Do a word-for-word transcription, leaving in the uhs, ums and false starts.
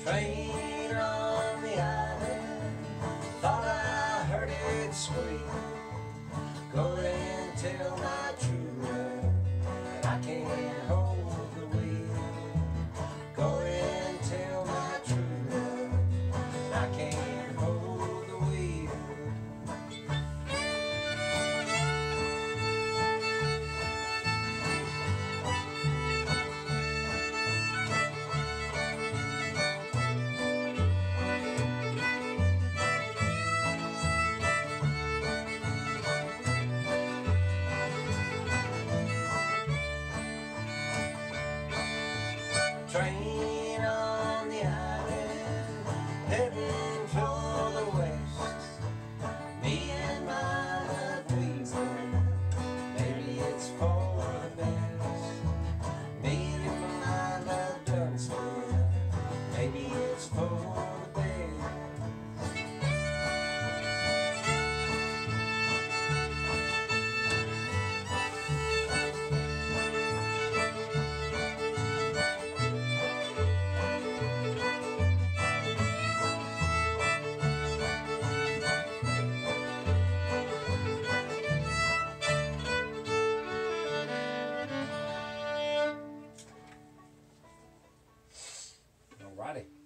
Train on the island, thought I heard it squeak. Go and tell my true love that I can't hold the wheel. Go and tell my true love that I can't hold the wheel. Train on the island, heading for the west. Me and my love, we were, maybe it's for the best. Me and my love done split, maybe it's for the best. Alrighty.